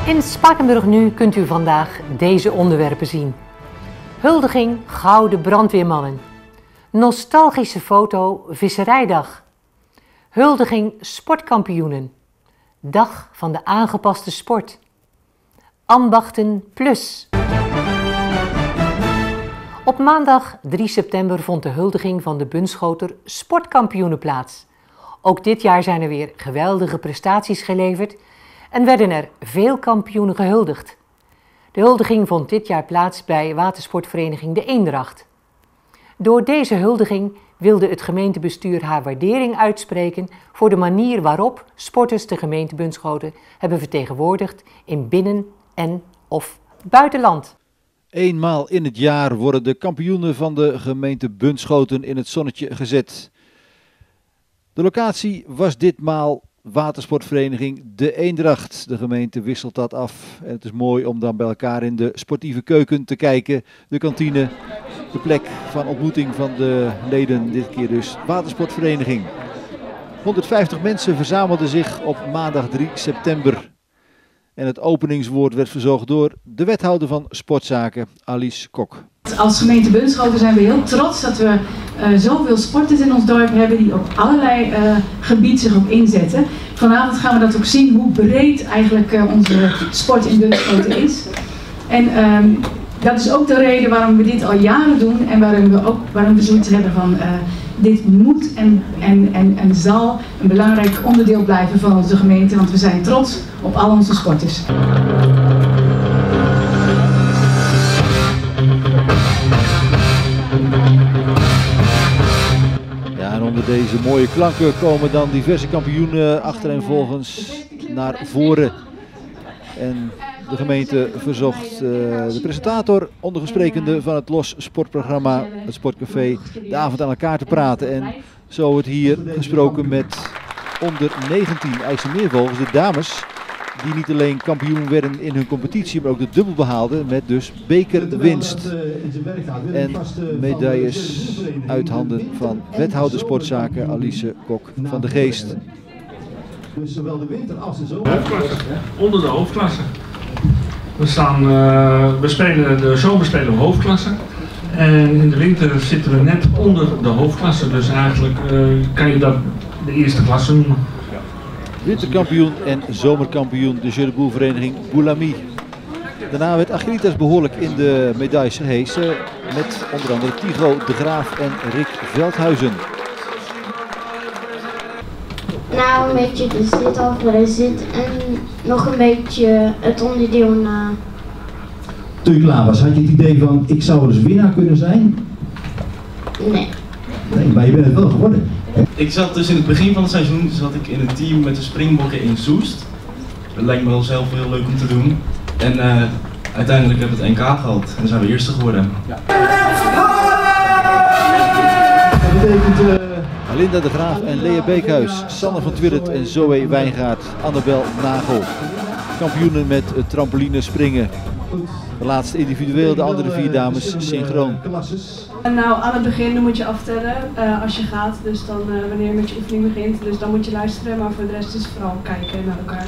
In Spakenburg Nu kunt u vandaag deze onderwerpen zien. Huldiging Gouden Brandweermannen. Nostalgische foto Visserijdag. Huldiging Sportkampioenen. Dag van de aangepaste sport. Ambachten Plus. Op maandag 3 september vond de huldiging van de Bunschoter Sportkampioenen plaats. Ook dit jaar zijn er weer geweldige prestaties geleverd en werden er veel kampioenen gehuldigd. De huldiging vond dit jaar plaats bij watersportvereniging De Eendracht. Door deze huldiging wilde het gemeentebestuur haar waardering uitspreken voor de manier waarop sporters de gemeente Bunschoten hebben vertegenwoordigd in binnen- en of buitenland. Eenmaal in het jaar worden de kampioenen van de gemeente Bunschoten in het zonnetje gezet. De locatie was ditmaal watersportvereniging De Eendracht. De gemeente wisselt dat af en het is mooi om dan bij elkaar in de sportieve keuken te kijken. De kantine, de plek van ontmoeting van de leden, dit keer dus watersportvereniging. 150 mensen verzamelden zich op maandag 3 september. En het openingswoord werd verzorgd door de wethouder van Sportzaken, Alice Kok. Als gemeente Bunschoten zijn we heel trots dat we zoveel sporters in ons dorp hebben die op allerlei gebieden zich ook inzetten. Vanavond gaan we dat ook zien hoe breed eigenlijk onze sport in Bunschoten is. En dat is ook de reden waarom we dit al jaren doen en waarom we zoiets hebben van dit moet en zal een belangrijk onderdeel blijven van onze gemeente, want we zijn trots op al onze sporters. Ja, en onder deze mooie klanken komen dan diverse kampioenen achtereenvolgens naar voren. En de gemeente verzocht de presentator, ondergesprekende van het LOS sportprogramma, het Sportcafé, de avond aan elkaar te praten. En zo wordt hier gesproken met onder 19 IJsselmeervogels, de dames, die niet alleen kampioen werden in hun competitie, maar ook de dubbel behaalden met dus bekerwinst. En medailles uit handen van wethouder Sportzaken Alice Kok van de Geest. Dus zowel de winter als de zomer. Hoofdklasse, onder de hoofdklasse. De zomer spelen we hoofdklasse. En in de winter zitten we net onder de hoofdklasse. Dus eigenlijk kan je dat de eerste klasse noemen. Winterkampioen en zomerkampioen de Jeu de Boel vereniging Boulami. Daarna werd Agritas behoorlijk in de medailles gehesen met onder andere Tigo de Graaf en Rick Veldhuizen. Nou, een beetje de zit af waar hij zit en nog een beetje het onderdeel na. Toen je klaar was, had je het idee van ik zou wel eens winnaar kunnen zijn? Nee. Nee, maar je bent het wel geworden. Ik zat dus in het begin van het seizoen in een team met de springbokken in Soest. Dat lijkt me wel zelf heel leuk om te doen. En uiteindelijk hebben we het NK gehad en dan zijn we eerste geworden. Ja. Dat betekent Alinda de Graaf en Lea Beekhuis, Sanne van Twirret en Zoe Wijngaard, Annabel Nagel. Kampioenen met het trampoline springen. De laatste individueel, de andere 4 dames synchroon. Nou, aan het begin moet je aftellen als je gaat, dus dan wanneer je met je oefening begint. Dus dan moet je luisteren, maar voor de rest is het vooral kijken naar elkaar.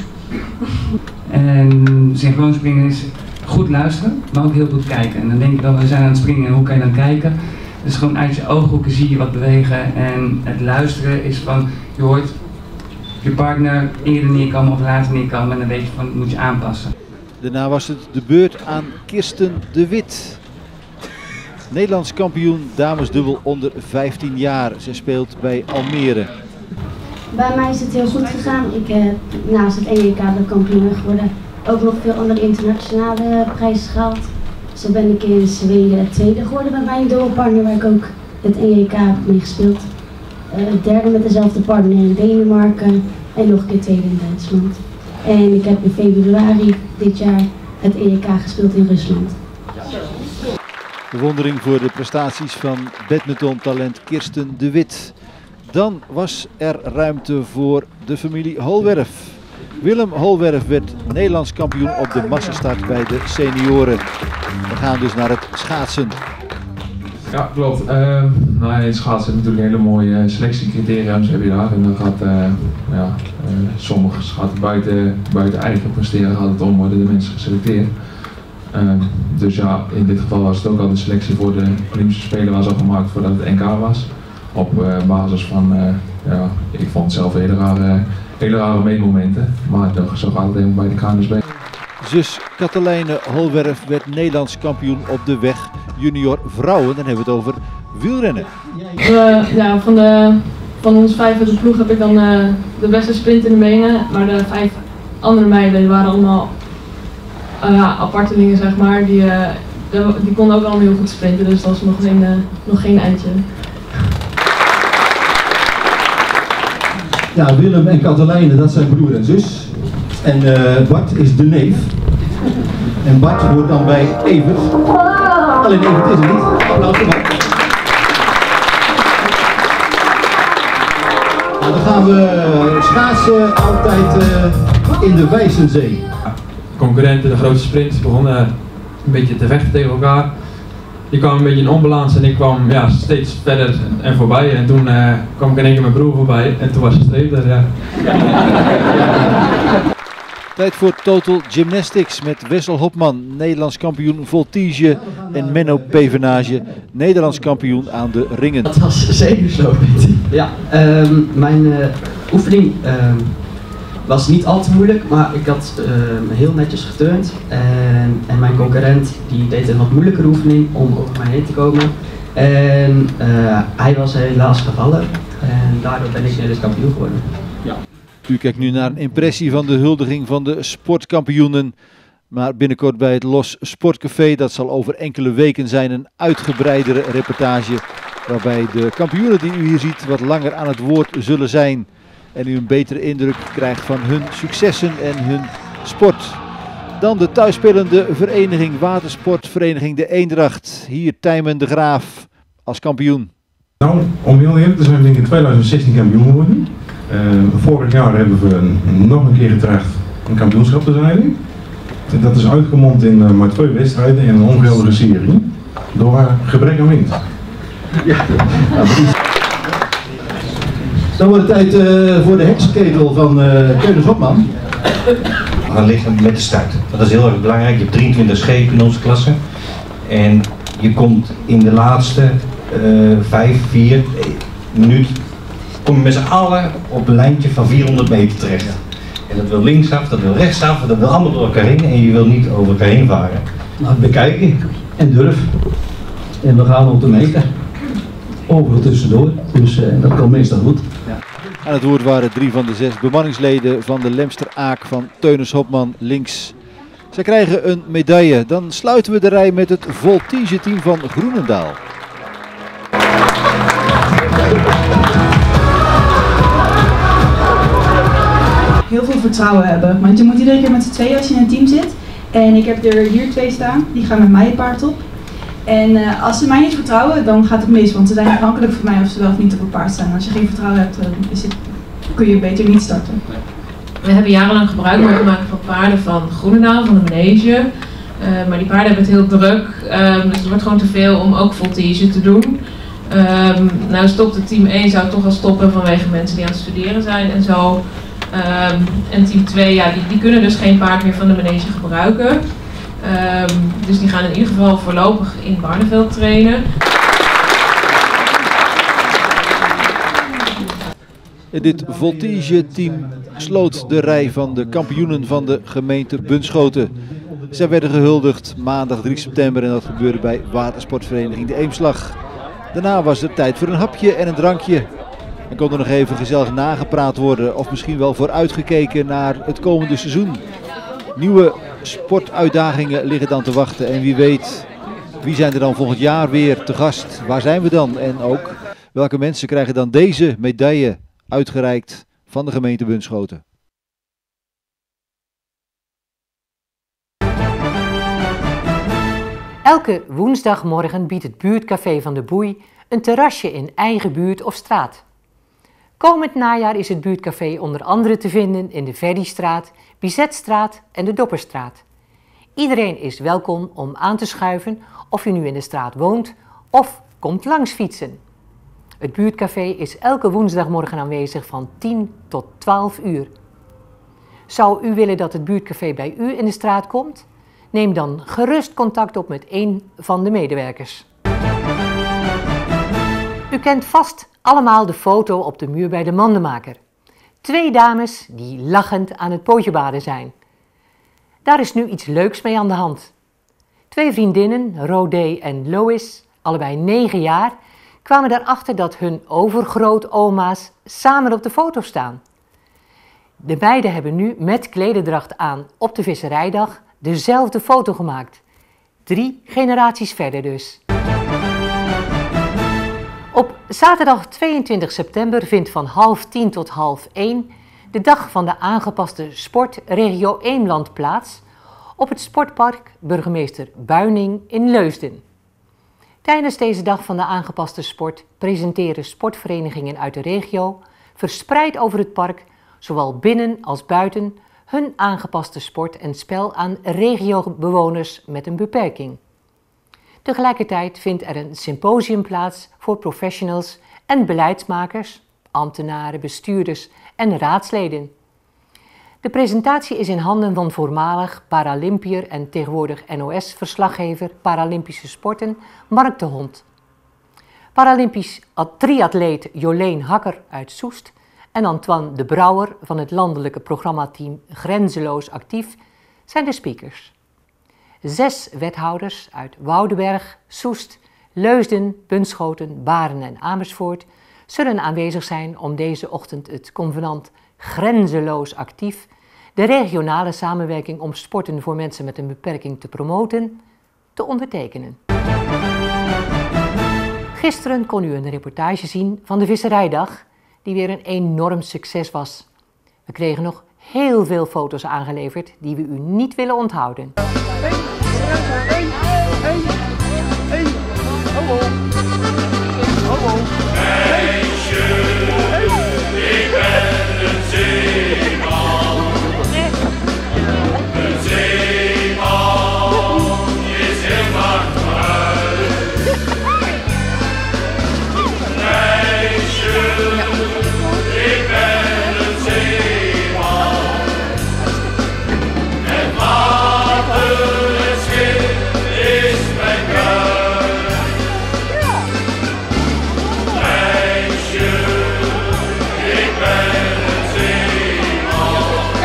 En synchroon springen is goed luisteren, maar ook heel goed kijken. En dan denk je dan, we zijn aan het springen en hoe kan je dan kijken? Dus gewoon uit je ooghoeken zie je wat bewegen en het luisteren is van, je hoort je partner eerder neerkomen of later neerkomen en dan weet je van, moet je aanpassen. Daarna was het de beurt aan Kirsten de Wit. Nederlands kampioen damesdubbel onder 15 jaar. Ze speelt bij Almere. Bij mij is het heel goed gegaan. Ik heb naast het EK de kampioen geworden. Ook nog veel andere internationale prijzen gehaald. Zo ben ik in Zweden tweede geworden bij mijn dubbelpartner waar ik ook het EK heb mee gespeeld. Derde met dezelfde partner in Denemarken en nog een keer tweede in Duitsland. En ik heb in februari dit jaar het EK gespeeld in Rusland. Bewondering voor de prestaties van badmintontalent Kirsten de Wit. Dan was er ruimte voor de familie Holwerf. Willem Holwerf werd Nederlands kampioen op de massastart bij de senioren. We gaan dus naar het schaatsen. Ja, klopt. In schaatsen heb je natuurlijk hele mooie selectiecriteria's heb je daar. En dan gaat sommige schaatsen buiten eigen presteren gaat het om, worden de mensen geselecteerd. Dus ja, in dit geval was het ook al de selectie voor de Olympische Spelen was al gemaakt voordat het NK was. Op basis van, ik vond het zelf hele rare meetmomenten. Maar zo gaat het even bij de KNSB. Zus Katelijne Holwerf werd Nederlands kampioen op de weg junior vrouwen. Dan hebben we het over wielrennen. Van ons 5 uit de ploeg heb ik dan de beste sprint in de benen. Maar de 5 andere meiden waren allemaal aparte dingen, zeg maar. Die konden ook allemaal heel goed sprinten, dus dat was nog geen eindje. Ja, Willem en Katelijne, dat zijn broer en zus. En Bart is de neef. En Bart hoort dan bij Evert. Alleen Evert is er niet. Applaus voor Bart. Nou, dan gaan we schaatsen altijd in de Wijzenzee. Concurrenten, de grootste sprinters, begonnen een beetje te vechten tegen elkaar. Die kwam een beetje in onbalans en ik kwam steeds verder en voorbij. En toen kwam ik in één keer mijn broer voorbij en toen was de streep er. Ja. Tijd voor Total Gymnastics met Wessel Hopman, Nederlands kampioen voltige, en Menno Pevenage, Nederlands kampioen aan de ringen. Dat was zeker zo. Ja, mijn oefening was niet al te moeilijk, maar ik had heel netjes geturnd. En mijn concurrent die deed een wat moeilijkere oefening om over mij heen te komen. En hij was helaas gevallen en daardoor ben ik Nederlands kampioen geworden. Ja. U kijkt nu naar een impressie van de huldiging van de sportkampioenen. Maar binnenkort bij het Los Sportcafé, dat zal over enkele weken zijn, een uitgebreidere reportage. Waarbij de kampioenen die u hier ziet wat langer aan het woord zullen zijn. En u een betere indruk krijgt van hun successen en hun sport. Dan de thuisspelende vereniging, watersportvereniging De Eendracht. Hier Tijmen de Graaf als kampioen. Nou, om heel eerlijk te zijn ben ik in 2016 kampioen geworden. Vorig jaar hebben we nog een keer getracht een kampioenschap te zijn. Dat is uitgemond in maar 2 wedstrijden in een ongeldige serie. Door gebrek aan wind. Ja. Dan wordt het tijd voor de heksenketel van Teunus Hopman. We gaan liggen met de start. Dat is heel erg belangrijk. Je hebt 23 schepen in onze klasse. En je komt in de laatste 4 minuten kom je met z'n allen op een lijntje van 400 meter terecht. En dat wil linksaf, dat wil rechtsaf, dat wil allemaal door elkaar heen en je wil niet over elkaar heen varen. Nou, bekijken en durf. En we gaan op de meter. Overal tussendoor, dus dat komt meestal goed. Ja. Aan het woord waren 3 van de 6 bemanningsleden van de Lemster Aak van Teunus Hopman links. Zij krijgen een medaille. Dan sluiten we de rij met het voltige team van Groenendaal. Heel veel vertrouwen hebben, want je moet iedere keer met z'n tweeën als je in een team zit. En ik heb er hier 2 staan, die gaan met mij het paard op. En als ze mij niet vertrouwen, dan gaat het mis, want ze zijn afhankelijk van mij of ze wel of niet op het paard staan. Als je geen vertrouwen hebt, kun je beter niet starten. We hebben jarenlang gebruik mogen maken van paarden van Groenendaal, van de manege. Maar die paarden hebben het heel druk, dus het wordt gewoon te veel om ook voltige te doen. Nou stopte team 1 zou toch al stoppen vanwege mensen die aan het studeren zijn en zo. En team 2, die kunnen dus geen paard meer van de manege gebruiken. Dus die gaan in ieder geval voorlopig in Barneveld trainen. Dit voltige team sloot de rij van de kampioenen van de gemeente Bunschoten. Zij werden gehuldigd maandag 3 september en dat gebeurde bij watersportvereniging De Eemslag. Daarna was het tijd voor een hapje en een drankje. En kon er nog even gezellig nagepraat worden of misschien wel vooruitgekeken naar het komende seizoen. Nieuwe sportuitdagingen liggen dan te wachten en wie weet, wie zijn er dan volgend jaar weer te gast? Waar zijn we dan? En ook, welke mensen krijgen dan deze medaille uitgereikt van de gemeente Bunschoten? Elke woensdagmorgen biedt het buurtcafé van de Boei een terrasje in eigen buurt of straat. Komend najaar is het buurtcafé onder andere te vinden in de Verdistraat, Bizetstraat en de Dopperstraat. Iedereen is welkom om aan te schuiven of je nu in de straat woont of komt langs fietsen. Het buurtcafé is elke woensdagmorgen aanwezig van 10 tot 12 uur. Zou u willen dat het buurtcafé bij u in de straat komt? Neem dan gerust contact op met een van de medewerkers. U kent vast allemaal de foto op de muur bij de mandenmaker. 2 dames die lachend aan het pootjebaden zijn. Daar is nu iets leuks mee aan de hand. 2 vriendinnen, Rodé en Lois, allebei 9 jaar, kwamen erachter dat hun overgrootoma's samen op de foto staan. De meiden hebben nu met klederdracht aan op de visserijdag dezelfde foto gemaakt. 3 generaties verder dus. Op zaterdag 22 september vindt van 12:30 tot 12:30 de dag van de aangepaste sport Regio Eemland plaats op het sportpark Burgemeester Buining in Leusden. Tijdens deze dag van de aangepaste sport presenteren sportverenigingen uit de regio, verspreid over het park, zowel binnen als buiten, hun aangepaste sport en spel aan regiobewoners met een beperking. Tegelijkertijd vindt er een symposium plaats voor professionals en beleidsmakers, ambtenaren, bestuurders en raadsleden. De presentatie is in handen van voormalig Paralympiër en tegenwoordig NOS-verslaggever Paralympische Sporten Mark de Hond. Paralympisch triatleet Jolien Hakker uit Soest en Antoine de Brouwer van het landelijke programmateam Grenzeloos Actief zijn de speakers. 6 wethouders uit Woudenberg, Soest, Leusden, Bunschoten, Baren en Amersfoort zullen aanwezig zijn om deze ochtend het convenant Grenzeloos Actief, de regionale samenwerking om sporten voor mensen met een beperking te promoten, te ondertekenen. Gisteren kon u een reportage zien van de Visserijdag, die weer een enorm succes was. We kregen nog heel veel foto's aangeleverd die we u niet willen onthouden. Meisje, ik ben een zeeman. Een zeeman is heel vaak vooruit. Meisje, ik ben een zeeman. Het water, het schip is mijn kruid. Meisje, ik ben een zeeman.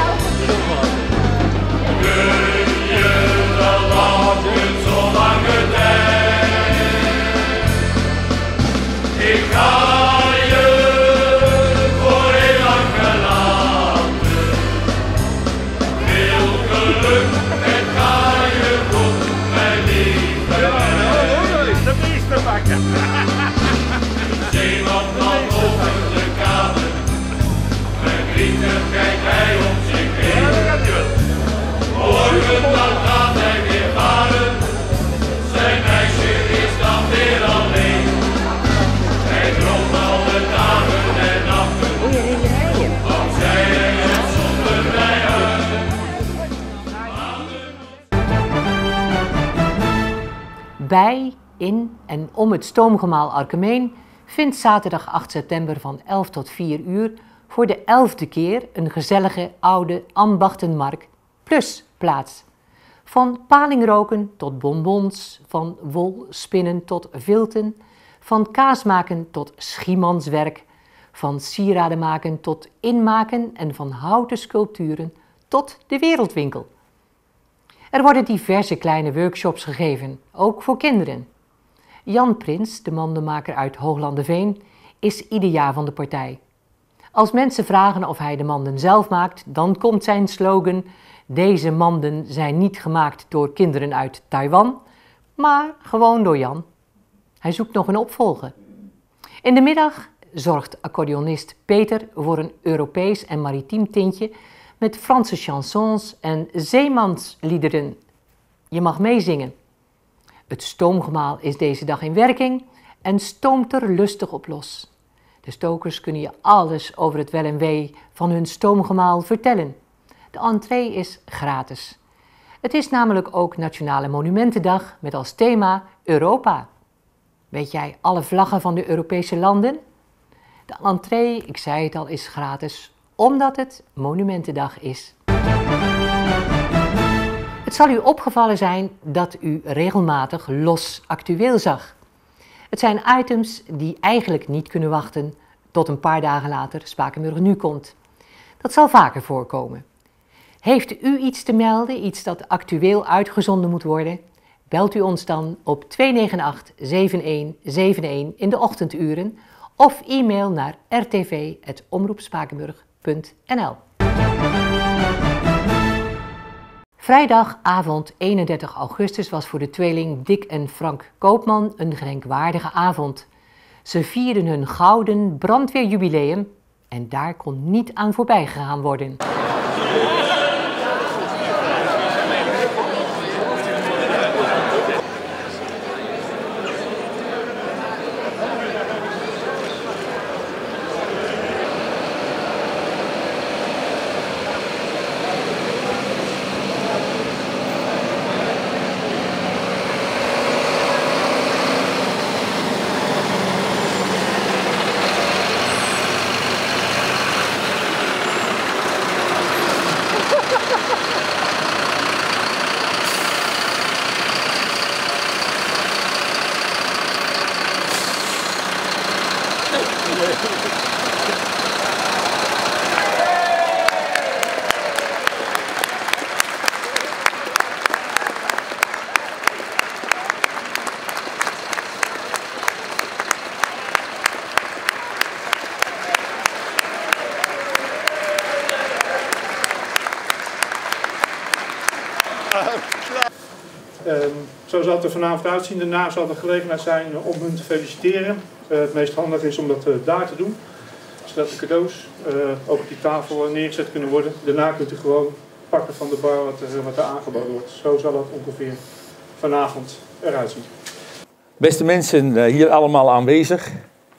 Kun je wel wachten zo lange tijd? Ik ga je voor heel lang verlaten. Veel geluk en ga je goed, mijn lieve meid. De meeste bakken. Zeeman dan over de kade. Mijn vrienden kijkt hij om zich heen. Morgen dan gaat hij weer varen. Zijn meisje is dan weer alleen. Hij droomt alle dagen en nachten. Want zij het zonder mij uit. Bij, in en om het stoomgemaal Arkenmeen vindt zaterdag 8 september van 11 tot 4 uur voor de 11e keer een gezellige oude ambachtenmarkt plus plaats. Van palingroken tot bonbons, van wol spinnen tot vilten, van kaas maken tot schiemanswerk, van sieraden maken tot inmaken en van houten sculpturen tot de wereldwinkel. Er worden diverse kleine workshops gegeven, ook voor kinderen. Jan Prins, de mandenmaker uit Hooglandeveen, is ieder jaar van de partij. Als mensen vragen of hij de manden zelf maakt, dan komt zijn slogan: deze manden zijn niet gemaakt door kinderen uit Taiwan, maar gewoon door Jan. Hij zoekt nog een opvolger. In de middag zorgt accordeonist Peter voor een Europees en maritiem tintje met Franse chansons en zeemansliederen. Je mag meezingen. Het stoomgemaal is deze dag in werking en stoomt er lustig op los. De stokers kunnen je alles over het wel en wee van hun stoomgemaal vertellen. De entree is gratis. Het is namelijk ook Nationale Monumentendag met als thema Europa. Weet jij alle vlaggen van de Europese landen? De entree, ik zei het al, is gratis, omdat het Monumentendag is. Het zal u opgevallen zijn dat u regelmatig los actueel zag. Het zijn items die eigenlijk niet kunnen wachten tot een paar dagen later Spakenburg Nu komt. Dat zal vaker voorkomen. Heeft u iets te melden, iets dat actueel uitgezonden moet worden? Belt u ons dan op 298-7171 in de ochtenduren of e-mail naar rtv@omroepspakenburg.nl. Vrijdagavond 31 augustus was voor de tweeling Dick en Frank Koopman een gedenkwaardige avond. Ze vierden hun gouden brandweerjubileum en daar kon niet aan voorbij gegaan worden. Zo zal het er vanavond uitzien. Daarna zal er gelegenheid zijn om hun te feliciteren. Het meest handig is om dat daar te doen. Zodat de cadeaus ook op die tafel neergezet kunnen worden. Daarna kunt u gewoon pakken van de bar wat er aangeboden wordt. Zo zal het ongeveer vanavond eruit zien. Beste mensen hier allemaal aanwezig.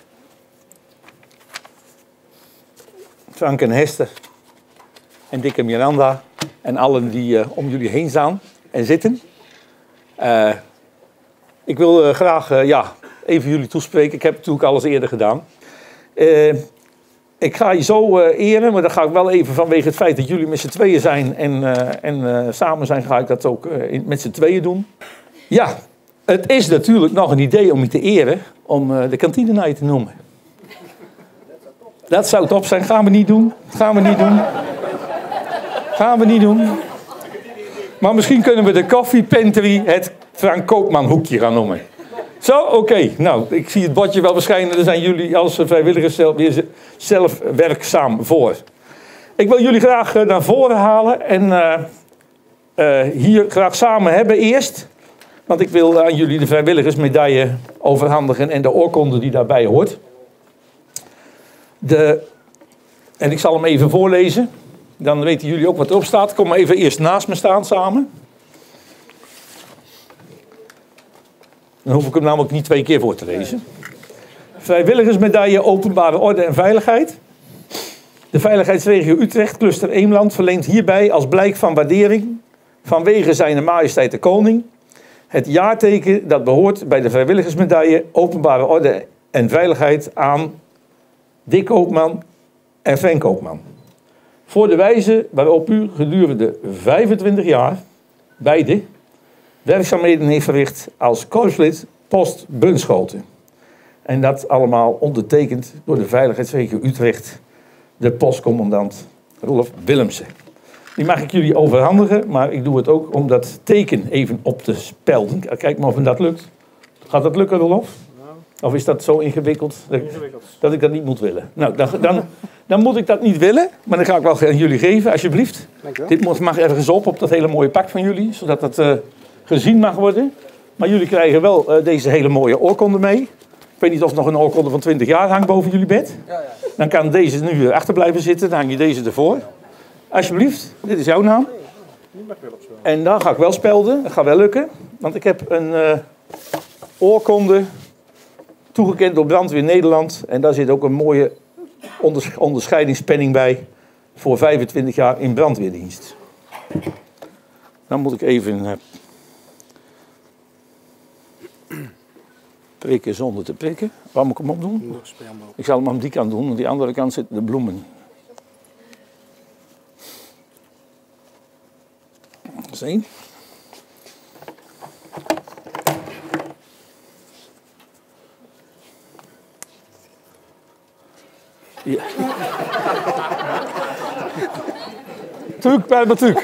Frank en Hester. En Dick en Miranda. En allen die om jullie heen staan en zitten. Ik wil graag even jullie toespreken. Ik heb het natuurlijk alles eerder gedaan. Ik ga je zo eren, maar dat ga ik wel even vanwege het feit dat jullie met z'n tweeën zijn en samen zijn, ga ik dat ook met z'n tweeën doen. Ja, het is natuurlijk nog een idee om je te eren om de kantine naar je te noemen. Dat zou top zijn. Gaan we niet doen. Gaan we niet doen. Gaan we niet doen. Maar misschien kunnen we de Coffee Pantry het Frank Koopman hoekje gaan noemen. Zo, oké. Nou, ik zie het bordje wel verschijnen. Daar zijn jullie als vrijwilligers weer zelf werkzaam voor. Ik wil jullie graag naar voren halen en hier graag samen hebben eerst. Want ik wil aan jullie de vrijwilligersmedaille overhandigen en de oorkonde die daarbij hoort. En ik zal hem even voorlezen. Dan weten jullie ook wat erop staat. Kom maar even eerst naast me staan samen. Dan hoef ik hem namelijk niet 2 keer voor te lezen. Vrijwilligersmedaille Openbare Orde en Veiligheid. De Veiligheidsregio Utrecht, Cluster Eemland, verleent hierbij als blijk van waardering vanwege Zijne Majesteit de Koning het jaarteken dat behoort bij de Vrijwilligersmedaille Openbare Orde en Veiligheid aan Dick Koopman en Frank Koopman. Voor de wijze waarop u gedurende 25 jaar beide werkzaamheden heeft verricht als korpslid post Bunschoten. En dat allemaal ondertekend door de Veiligheidsregio Utrecht, de postcommandant Rolf Willemsen. Die mag ik jullie overhandigen, maar ik doe het ook om dat teken even op te spelden. Kijk maar of dat lukt. Gaat dat lukken, Rolf? Of is dat zo ingewikkeld dat ik dat niet moet willen? Nou, dan moet ik dat niet willen, maar dan ga ik wel aan jullie geven, alsjeblieft. Dit mag ergens op dat hele mooie pak van jullie, zodat het gezien mag worden. Maar jullie krijgen wel deze hele mooie oorkonde mee. Ik weet niet of nog een oorkonde van 20 jaar hangt boven jullie bed. Dan kan deze nu achter blijven zitten, dan hang je deze ervoor. Alsjeblieft, dit is jouw naam. En dan ga ik wel spelden, dat gaat wel lukken. Want ik heb een oorkonde toegekend door Brandweer Nederland. En daar zit ook een mooie onderscheidingspenning bij voor 25 jaar in brandweerdienst. Dan moet ik even... Prikken zonder te prikken. Waar moet ik hem op doen? Ik zal hem aan die kant doen, want die andere kant zitten de bloemen. Dat is één. Ja. Truc bij de truc.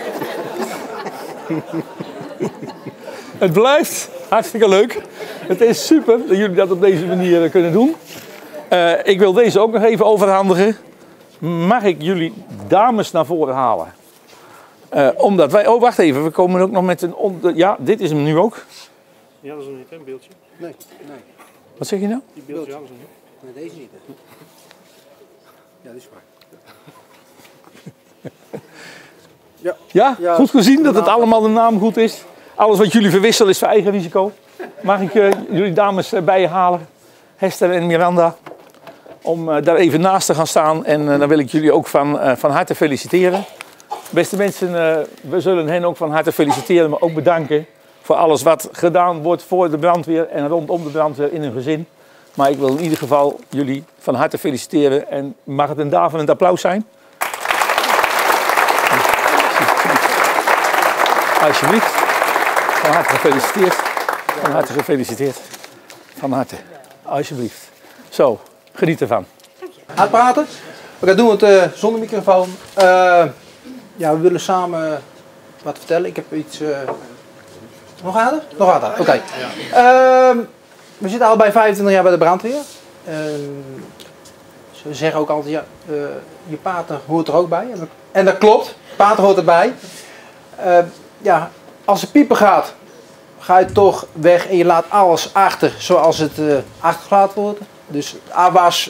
Het blijft hartstikke leuk. Het is super dat jullie dat op deze manier kunnen doen. Ik wil deze ook nog even overhandigen. Mag ik jullie dames naar voren halen? Omdat wij... Oh, wacht even. We komen ook nog met een... Ja, dit is hem nu ook. Ja, dat is nog niet, hè, een beeldje. Nee. Wat zeg je nou? Die beeldje hadden ze niet. Nee, deze niet. Ja, dat is waar. Ja, goed gezien dat het allemaal de naam goed is. Alles wat jullie verwisselen is voor eigen risico. Mag ik jullie dames bij je halen? Hester en Miranda. Om daar even naast te gaan staan. En dan wil ik jullie ook van harte feliciteren. Beste mensen, we zullen hen ook van harte feliciteren. Maar ook bedanken voor alles wat gedaan wordt voor de brandweer. En rondom de brandweer in hun gezin. Maar ik wil in ieder geval jullie van harte feliciteren. En mag het een daverend applaus zijn? Alsjeblieft. Van harte gefeliciteerd. Van harte gefeliciteerd. Van harte. Alsjeblieft. Zo, geniet ervan. Uitpraten. We gaan doen het zonder microfoon. Ja, we willen samen wat vertellen. Ik heb iets... Nog harder? Nog harder, oké. We zitten al bij 25 jaar bij de brandweer. Ze zeggen ook altijd, ja, je pater hoort er ook bij. En dat klopt, pater hoort erbij. Ja, als de pieper gaat, ga je toch weg en je laat alles achter zoals het achtergelaten wordt. Dus afwas,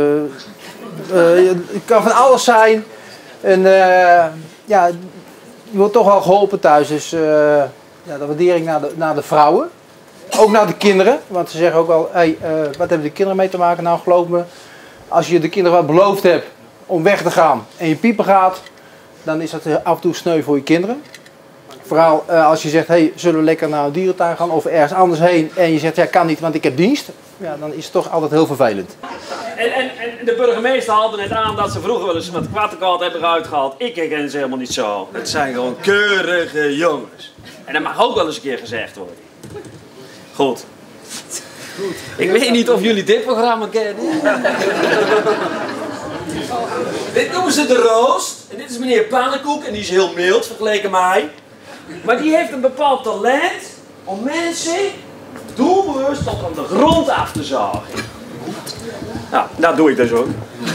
het kan van alles zijn. En ja, je wordt toch wel geholpen thuis. Dus ja, de waardering naar de vrouwen. Ook naar de kinderen. Want ze zeggen ook wel, hey, wat hebben de kinderen mee te maken? Nou, geloof me, als je de kinderen wat beloofd hebt om weg te gaan en je pieper gaat, dan is dat af en toe sneu voor je kinderen. Vooral als je zegt, hey, zullen we lekker naar een dierentuin gaan of ergens anders heen en je zegt, ja, kan niet, want ik heb dienst. Ja, dan is het toch altijd heel vervelend. En de burgemeester haalde net aan dat ze vroeger wel eens met kwartekant hebben uitgehaald. Ik herken ze helemaal niet zo. Het zijn gewoon keurige jongens. En dat mag ook wel eens een keer gezegd worden. Goed. Ik weet niet of jullie dit programma kennen. Dit noemen ze de roost. En dit is meneer Pannenkoek en die is heel mild vergeleken mij. Maar die heeft een bepaald talent om mensen doelbewust tot aan de grond af te zagen. Nou, dat doe ik dus ook.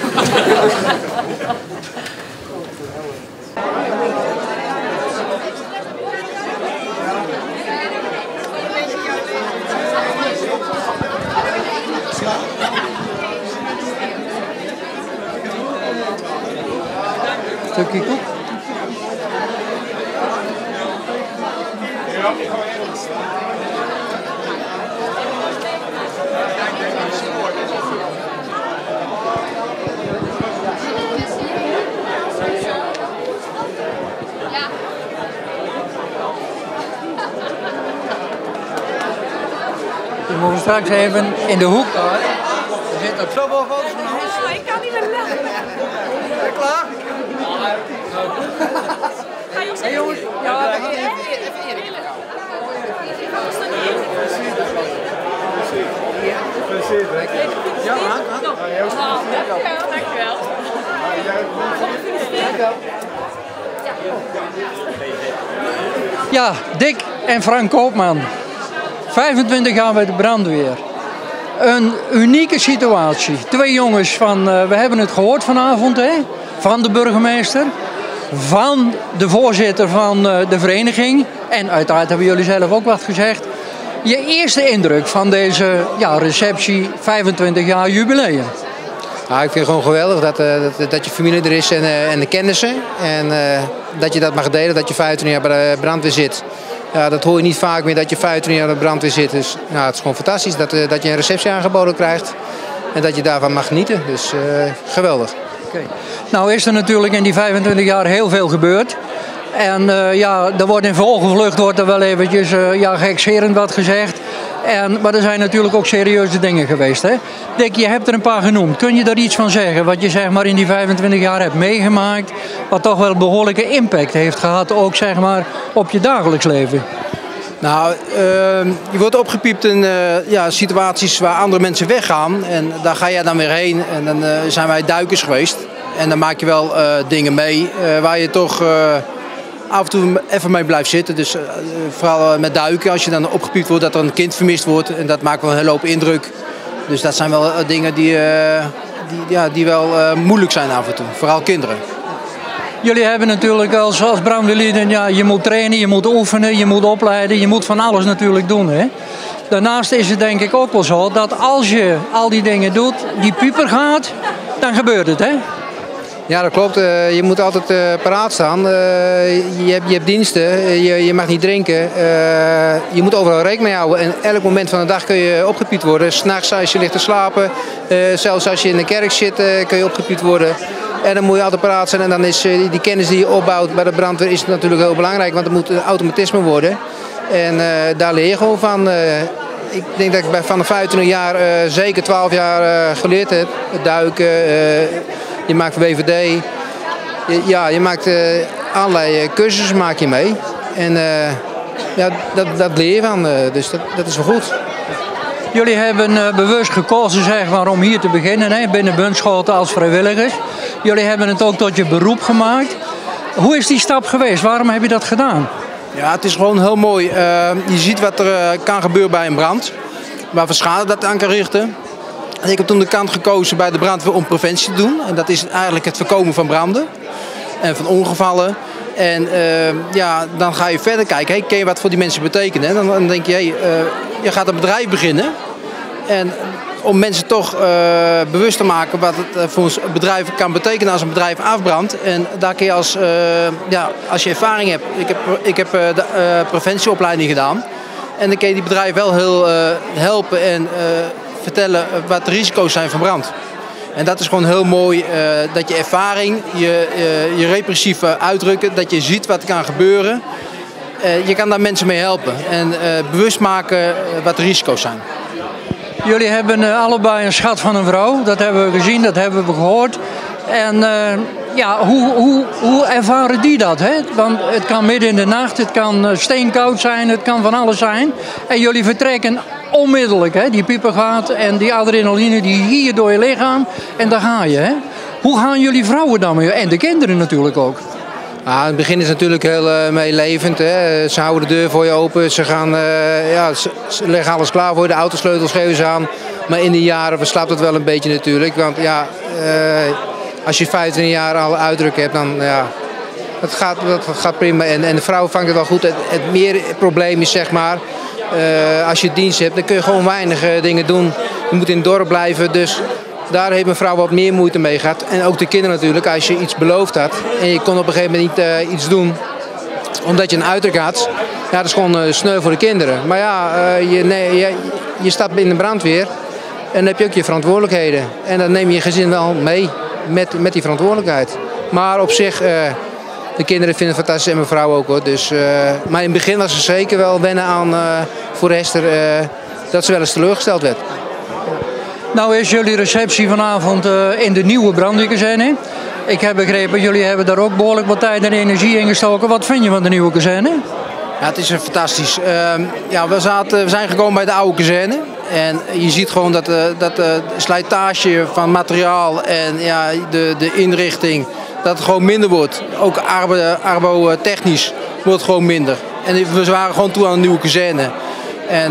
Stukje koek. We mogen straks even in de hoek. Er zit ook zoveel foto's van ons. Ik kan niet meer lachen. Ben je klaar? Hey jongens, ja, even eerlijk. Ja, dankjewel. Ja, Dick en Frank Koopman. 25 jaar bij de brandweer. Een unieke situatie. Twee jongens van, we hebben het gehoord vanavond, hè, van de burgemeester, van de voorzitter van de vereniging. En uiteraard hebben jullie zelf ook wat gezegd. Je eerste indruk van deze receptie 25 jaar jubileum. Ja, ik vind het gewoon geweldig dat je familie er is en de kennissen. En dat je dat mag delen, dat je 25 jaar bij de brandweer zit. Ja, dat hoor je niet vaak meer, dat je 25 jaar bij de brandweer zit. Dus ja, het is gewoon fantastisch dat je een receptie aangeboden krijgt. En dat je daarvan mag genieten. Dus geweldig. Okay. Nou is er natuurlijk in die 25 jaar heel veel gebeurd. En er wordt in vogelvlucht wel eventjes gekscherend wat gezegd. Maar er zijn natuurlijk ook serieuze dingen geweest. Hè? Dick, je hebt er een paar genoemd. Kun je daar iets van zeggen? Wat je zeg maar in die 25 jaar hebt meegemaakt. Wat toch wel behoorlijke impact heeft gehad. Ook zeg maar op je dagelijks leven. Nou, je wordt opgepiept in situaties waar andere mensen weggaan. En daar ga jij dan weer heen. En dan zijn wij duikers geweest. En dan maak je wel dingen mee waar je toch af en toe even mee blijft zitten. Dus vooral met duiken, als je dan opgepiept wordt dat er een kind vermist wordt. En dat maakt wel een hele hoop indruk. Dus dat zijn wel dingen die wel moeilijk zijn af en toe. Vooral kinderen. Jullie hebben natuurlijk als brandweerlieden, ja, je moet trainen, je moet oefenen, je moet opleiden, je moet van alles natuurlijk doen. Hè? Daarnaast is het denk ik ook wel zo dat als je al die dingen doet, die pieper gaat, dan gebeurt het, hè? Ja, dat klopt. Je moet altijd paraat staan. Je hebt diensten, je mag niet drinken. Je moet overal rekening mee houden. En elk moment van de dag kun je opgepiept worden. 's Nachts als je ligt te slapen, zelfs als je in de kerk zit, kun je opgepiept worden. En dan moet je altijd paraat zijn. En dan is die kennis die je opbouwt bij de brandweer is natuurlijk heel belangrijk. Want het moet een automatisme worden. En daar leer je gewoon van. Ik denk dat ik van de 25 jaar zeker 12 jaar geleerd heb. Duiken, je maakt WVD. Je maakt allerlei cursussen maak je mee. En dat leer je van. Dus dat is wel goed. Jullie hebben bewust gekozen zeg maar, om hier te beginnen, hè, binnen Bunschoten als vrijwilligers. Jullie hebben het ook tot je beroep gemaakt. Hoe is die stap geweest? Waarom heb je dat gedaan? Ja, het is gewoon heel mooi. Je ziet wat er kan gebeuren bij een brand. Waarvoor schade dat aan kan richten. En ik heb toen de kant gekozen bij de brandweer om preventie te doen. En dat is eigenlijk het voorkomen van branden en van ongevallen. En dan ga je verder kijken. Hey, ken je wat voor die mensen betekenen? Dan denk je, je gaat een bedrijf beginnen. En om mensen toch bewust te maken wat het voor een bedrijf kan betekenen als een bedrijf afbrandt. En daar kun je als je ervaring hebt. Ik heb de preventieopleiding gedaan. En dan kun je die bedrijf wel heel helpen en vertellen wat de risico's zijn van brand. En dat is gewoon heel mooi, dat je ervaring, je repressieve uitdrukken, dat je ziet wat er kan gebeuren. Je kan daar mensen mee helpen en bewust maken wat de risico's zijn. Jullie hebben allebei een schat van een vrouw, dat hebben we gezien, dat hebben we gehoord. En hoe ervaren die dat? Hè? Want het kan midden in de nacht, het kan steenkoud zijn, het kan van alles zijn. En jullie vertrekken onmiddellijk, hè? Die pieper gaat en die adrenaline die hier door je lichaam en daar ga je. Hè? Hoe gaan jullie vrouwen dan mee? En de kinderen natuurlijk ook. In het begin is het natuurlijk heel meelevend. Hè? Ze houden de deur voor je open, ze leggen alles klaar voor je, de autosleutels geven ze aan. Maar in de jaren verslapt het wel een beetje natuurlijk. Want als je 25 jaar al uitdruk hebt, dan dat gaat prima. En de vrouw vangt het wel goed. Het meer probleem is zeg maar, als je dienst hebt, dan kun je gewoon weinig dingen doen. Je moet in het dorp blijven, dus daar heeft mijn vrouw wat meer moeite mee gehad. En ook de kinderen natuurlijk, als je iets beloofd had en je kon op een gegeven moment niet iets doen, omdat je een uitdruk had, dat is gewoon sneu voor de kinderen. Maar je stapt in de brandweer en dan heb je ook je verantwoordelijkheden. En dan neem je gezin wel mee met die verantwoordelijkheid. Maar op zich, de kinderen vinden het fantastisch en mijn vrouw ook hoor. Dus, maar in het begin was ze zeker wel wennen aan voor Esther dat ze wel eens teleurgesteld werd. Nou is jullie receptie vanavond in de nieuwe brandweerkazerne. Ik heb begrepen, jullie hebben daar ook behoorlijk wat tijd en energie in gestoken. Wat vind je van de nieuwe kazerne? Ja, het is fantastisch. We zijn gekomen bij de oude kazerne. En je ziet gewoon dat de slijtage van materiaal en de inrichting, dat het gewoon minder wordt. Ook arbotechnisch wordt het gewoon minder. En we waren gewoon toe aan een nieuwe kazerne. En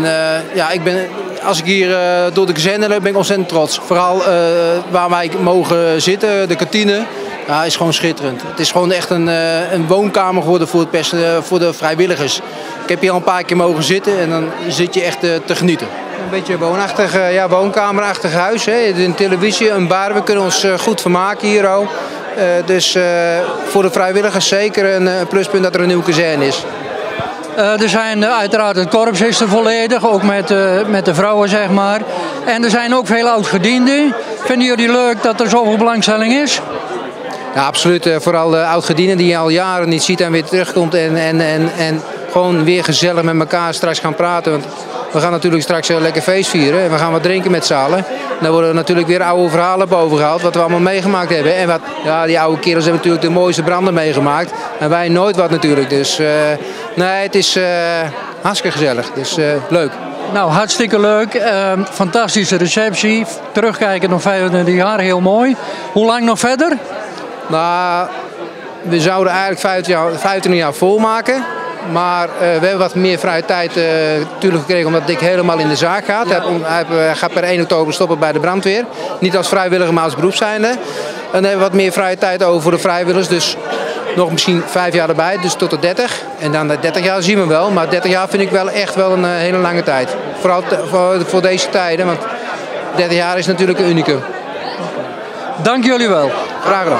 als ik hier door de kazerne loop, ben ik ontzettend trots. Vooral waar wij mogen zitten, de kantine, is gewoon schitterend. Het is gewoon echt een woonkamer geworden voor de vrijwilligers. Ik heb hier al een paar keer mogen zitten en dan zit je echt te genieten. Een beetje woonachtig, woonkamerachtig huis. Hè. Een televisie, een bar, we kunnen ons goed vermaken hier ook. Dus voor de vrijwilligers zeker een pluspunt dat er een nieuwe kazerne is. Er zijn uiteraard, het korps is er volledig, ook met de vrouwen zeg maar. En er zijn ook veel oud-gedienden. Vinden jullie leuk dat er zoveel belangstelling is? Ja, absoluut. Vooral de oud-gedienden die je al jaren niet ziet en weer terugkomt. En gewoon weer gezellig met elkaar straks gaan praten. Want We gaan natuurlijk straks lekker feest vieren en we gaan wat drinken met z'n allen. Dan worden er natuurlijk weer oude verhalen boven gehaald wat we allemaal meegemaakt hebben. En ja, die oude kerels hebben natuurlijk de mooiste branden meegemaakt. En wij nooit wat natuurlijk. Dus nee, het is hartstikke gezellig. Dus leuk. Nou, hartstikke leuk. Fantastische receptie. Terugkijken nog 25 jaar, heel mooi. Hoe lang nog verder? Nou, we zouden eigenlijk 25 jaar volmaken. Maar we hebben wat meer vrije tijd natuurlijk gekregen omdat Dick helemaal in de zaak gaat. Hij gaat per 1 oktober stoppen bij de brandweer. Niet als vrijwilliger, maar als beroepszijnde. En dan hebben we wat meer vrije tijd over voor de vrijwilligers. Dus nog misschien 5 jaar erbij, dus tot de 30. En dan de 30 jaar zien we wel. Maar 30 jaar vind ik wel echt wel een hele lange tijd. Vooral voor deze tijden, want 30 jaar is natuurlijk een unicum. Dank jullie wel. Graag gedaan.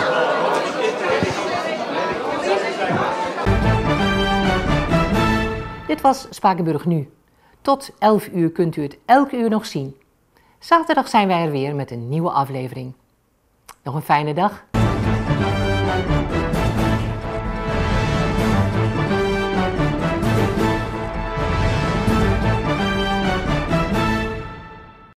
Dit was Spakenburg Nu. Tot 11 uur kunt u het elke uur nog zien. Zaterdag zijn wij er weer met een nieuwe aflevering. Nog een fijne dag.